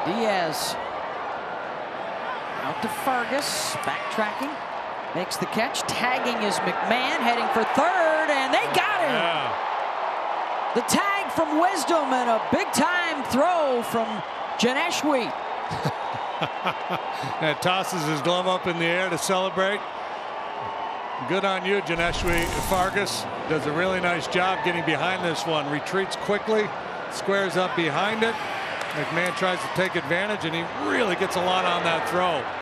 Diaz out to Fargas, backtracking, makes the catch. Tagging is McMahon, heading for third, and they got him. Yeah. The tag from Wisdom and a big-time throw from Johneshwy. And tosses his glove up in the air to celebrate. Good on you, Johneshwy. Fargas does a really nice job getting behind this one. Retreats quickly, squares up behind it. McMahon tries to take advantage, and he really gets a lot on that throw.